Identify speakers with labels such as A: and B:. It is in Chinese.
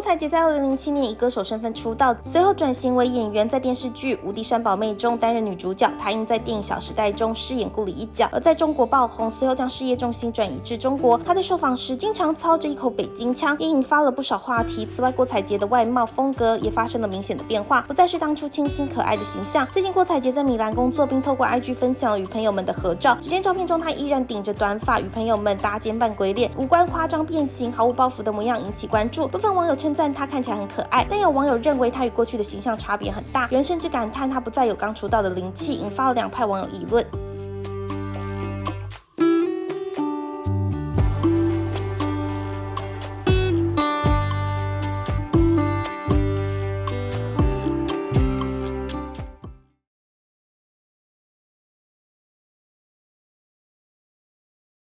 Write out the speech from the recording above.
A: 采洁在2007年以歌手身份出道，随后转型为演员，在电视剧《无敌山宝妹》中担任女主角。她因在电影《小时代》中饰演顾里一角，而在中国爆红，随后将事业重心转移至中国。她在受访时经常操着一口北京腔，也引发了不少话题。此外，郭采洁的外貌风格也发生了明显的变化，不再是当初清新可爱的形象。最近，郭采洁在米兰工作，并透过 IG 分享了与朋友们的合照。只见照片中，她依然顶着短发，与朋友们搭肩扮鬼脸，五官夸张变形，毫无包袱的模样引起关注。部分网友称赞她看起来很可爱，但有网友认为她与过去的形象差别很大，有人甚至感叹她不再有刚出道的灵气，引发了两派网友议论。